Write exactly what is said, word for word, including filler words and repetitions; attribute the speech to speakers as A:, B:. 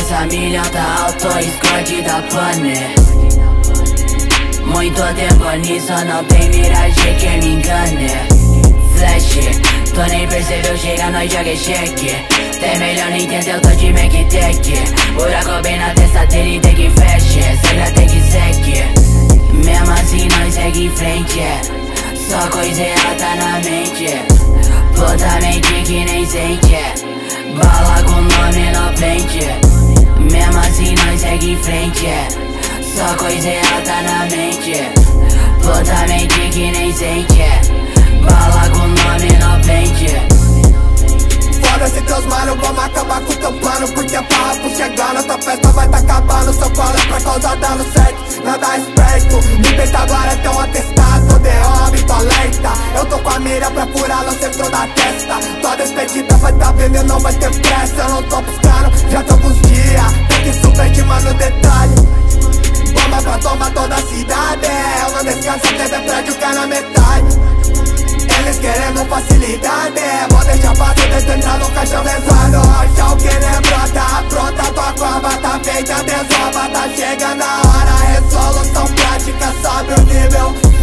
A: cabeça milhão tá alto, esconde da pane. Muito tempo nisso, não tem miragem que me engane. Flash, tu nem percebeu, chega nós joga cheque. Tem melhor não entendeu, tô de Mac Tech. Buraco bem na testa dele, tem que feche. Segue, tem que segue. Mesmo assim nós segue em frente. Só coisa errada na mente. Puta mente que nem sente. Bala com nome na frente. Mesmo assim nós segue em frente. Só coisa errada na mente. Puta mente que nem sente. Bala com nome na frente.
B: Foda-se teus mano, vamos acabar com teu plano. Porque a parra por chegar, nossa festa vai tá acabando. Seu colo é pra causar dano certo, nada esperto. Me peita agora tem um atestado de óbito alerta. Eu tô com a mira pra furar no centro da testa. Tua despedida vai tá vendo e não vai ter pressa. Eu não tô buscando, já tô alguns dias. Tem que subir mano, detalhe. Bomba pra tomar toda a cidade. Eu não descanso, teve prédio que é na metade. Eles querendo facilidade. Vou deixar fácil, deixa entrar no caixão pesado. Já o que nem brota, pronta, tua cova tá feita, desova. Tá chegando a hora, resolução prática, sobe o nível.